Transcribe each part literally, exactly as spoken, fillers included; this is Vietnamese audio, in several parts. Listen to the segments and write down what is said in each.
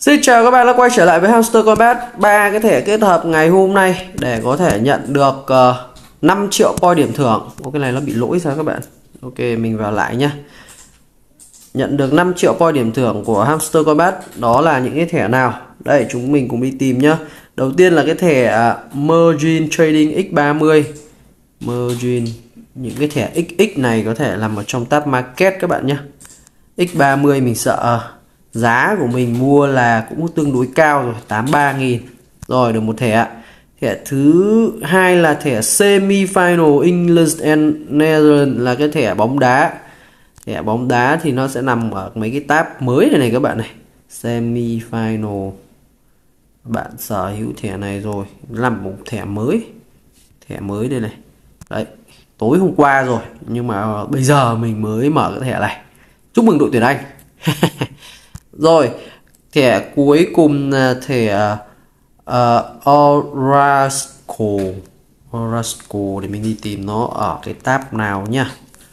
Xin chào các bạn đã quay trở lại với Hamster Combat. Ba cái thẻ kết hợp ngày hôm nay để có thể nhận được uh, năm triệu point điểm thưởng. Ô, cái này nó bị lỗi sao các bạn? Ok, mình vào lại nhé. Nhận được năm triệu point điểm thưởng của Hamster Combat. Đó là những cái thẻ nào? Đây, chúng mình cùng đi tìm nhé. Đầu tiên là cái thẻ uh, Margin Trading x ba mươi. Margin, những cái thẻ ích ích này có thể nằm ở trong tab Market các bạn nhé. x ba mươi mình sợ giá của mình mua là cũng tương đối cao rồi, tám mươi ba nghìn. Rồi, được một thẻ. Thẻ thứ hai là thẻ Semi Final England and Netherlands, là cái thẻ bóng đá. Thẻ bóng đá thì nó sẽ nằm ở mấy cái tab mới này này các bạn này. Semi Final. Bạn sở hữu thẻ này rồi, làm một thẻ mới. Thẻ mới đây này. Đấy, tối hôm qua rồi, nhưng mà bây giờ mình mới mở cái thẻ này. Chúc mừng đội tuyển Anh. Rồi, thẻ cuối cùng là thẻ uh, Orasco. Orasco để mình đi tìm nó ở cái tab nào nhá.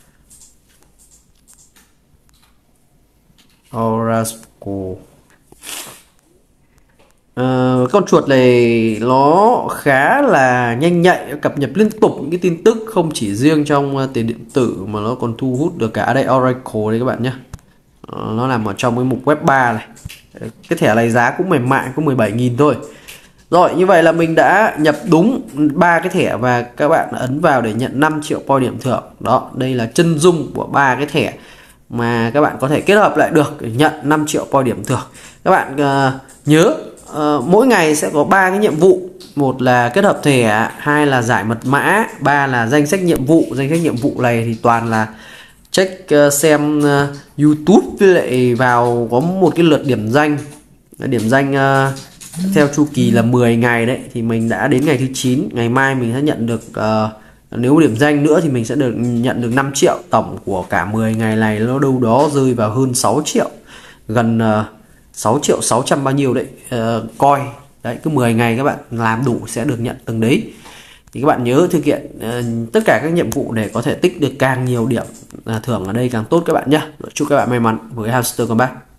Orasco. Uh, con chuột này nó khá là nhanh nhạy, cập nhật liên tục những cái tin tức, không chỉ riêng trong uh, tiền điện tử mà nó còn thu hút được cả đây Oracle đây các bạn nhé. Uh, nó nằm ở trong cái mục web ba này. Cái thẻ này giá cũng mềm mại, có mười bảy nghìn thôi. Rồi, như vậy là mình đã nhập đúng ba cái thẻ và các bạn ấn vào để nhận năm triệu point điểm thưởng. Đó, đây là chân dung của ba cái thẻ mà các bạn có thể kết hợp lại được để nhận năm triệu point điểm thưởng. Các bạn uh, nhớ uh, mỗi ngày sẽ có ba cái nhiệm vụ. Một là kết hợp thẻ, hai là giải mật mã, ba là danh sách nhiệm vụ. Danh sách nhiệm vụ này thì toàn là check uh, xem uh, YouTube, với lại vào có một cái lượt điểm danh. Điểm danh uh, theo chu kỳ là mười ngày đấy, thì mình đã đến ngày thứ chín. Ngày mai mình sẽ nhận được uh, nếu điểm danh nữa thì mình sẽ được nhận được năm triệu. Tổng của cả mười ngày này nó đâu đó rơi vào hơn sáu triệu, gần uh, sáu triệu sáu trăm bao nhiêu đấy uh, coi. Đấy, cứ mười ngày các bạn làm đủ sẽ được nhận từng đấy. Thì các bạn nhớ thực hiện uh, tất cả các nhiệm vụ để có thể tích được càng nhiều điểm uh, thưởng ở đây càng tốt các bạn nhé. Chúc các bạn may mắn với Hamster Combat.